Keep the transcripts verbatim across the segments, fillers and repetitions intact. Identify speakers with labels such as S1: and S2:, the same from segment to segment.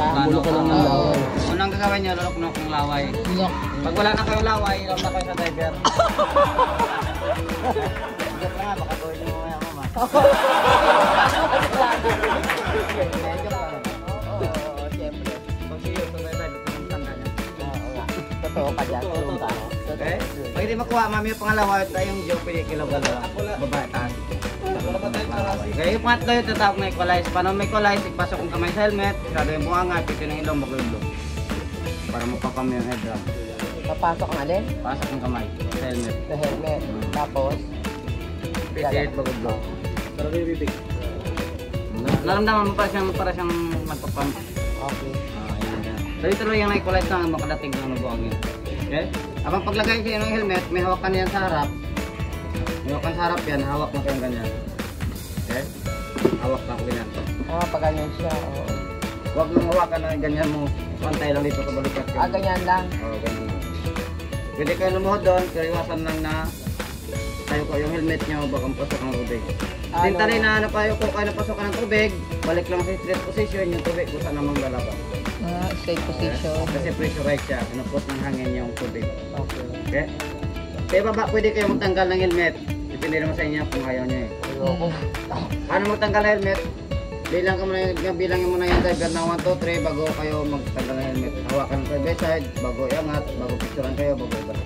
S1: Bulok ka lang ng laway.
S2: Unang gagawin nyo, lulok-lulok ng laway. Pag wala na kayong laway, ilam na kayo sa diver. Joke lang nga, baka gawin nyo mamaya mama.
S1: Oo, siyempre.
S2: Pag siyo, sa diver, ito yung tanda niya.
S1: Totoo ka dyan.
S2: Okay? Pag hindi makuha, mami yung pangalawa, tayong joke, pwede kilog dalawa. Babae, taas. Kaya yung pangatlo yung tatawag na equalize. Paano may equalize, ipasok ang kamay sa helmet, kada yung bunga nga, pito ng ilong, mag-ilong. Para mapapam yung headlamp.
S1: Papasok ang alin?
S2: Pasok ang kamay sa helmet.
S1: Sa helmet. Tapos?
S2: Pisit, mag-ilong. Pero may bibig. Naramdaman mo para siyang, para siyang magpapam.
S1: Okay.
S2: Ah, yun yan. Tuloy-tuloy yung na-equalize na makadating ng buwang yun. Okay? Abang paglagay siya ng helmet, may hawakan yan sa harap. May hawakan sa harap yan, hawak mo kayong ganyan. Okay? Hawak lang ko ganyan.
S1: Ah, pag ganyan siya. Oo.
S2: Huwag mong hawakan na ganyan mo. Pantay lang dito sa balikat.
S1: Ah, ganyan lang.
S2: Oo, ganyan lang. Pwede kayo lumuhod doon, pero iwasan lang na tayo ko yung helmet nyo, bakang pasok ng tubig.
S1: Ah,
S2: Then tali na ano kayo kung kayo napasok ng tubig, balik lang sa straight position, yung tubig kung saan namang lalabas.
S1: Ah, straight position.
S2: Kasi pressurized siya, pinupos ng hangin yung tubig.
S1: Okay.
S2: Okay? Sa baba, pwede kayo magtanggal ng helmet. Depende naman sa inyo kung ayaw nyo eh.
S1: Ayoko.
S2: Paano magtanggal ng helmet? Bilang ka muna, bilangin mo na yung diver na one, two, three bago kayo magtanggal ng helmet. Hawakan kayo by side, bago iangat, bago picturean kayo, bago ibalik.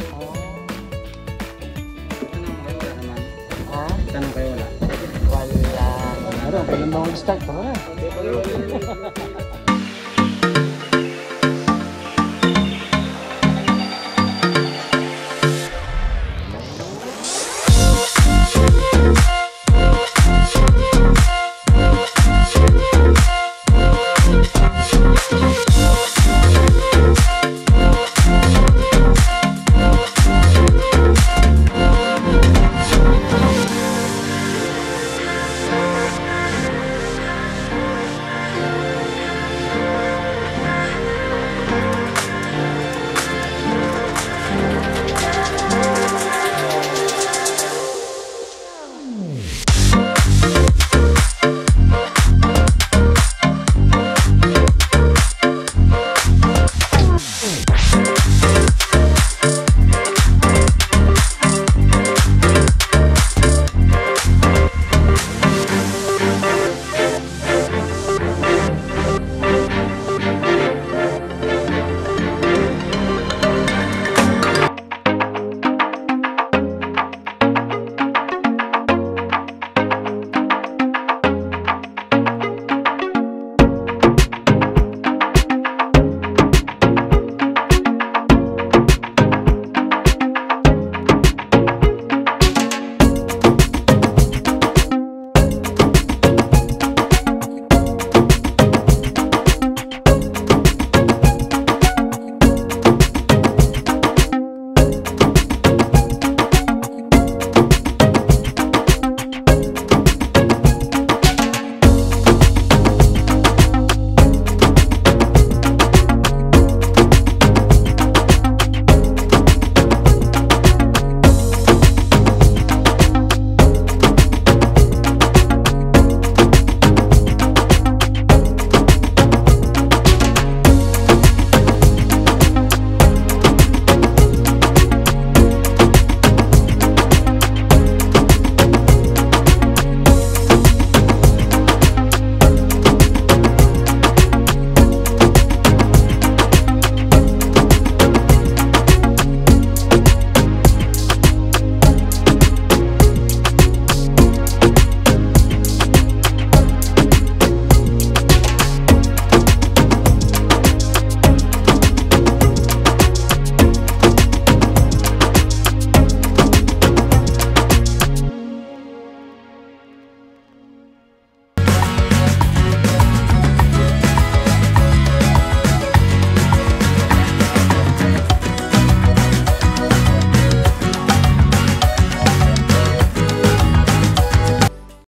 S2: Tanong kayo, wala naman.
S1: Ha?
S2: Tanong kayo, wala.
S1: Wala.
S3: Ano, kailan ba mag-start? Tara na.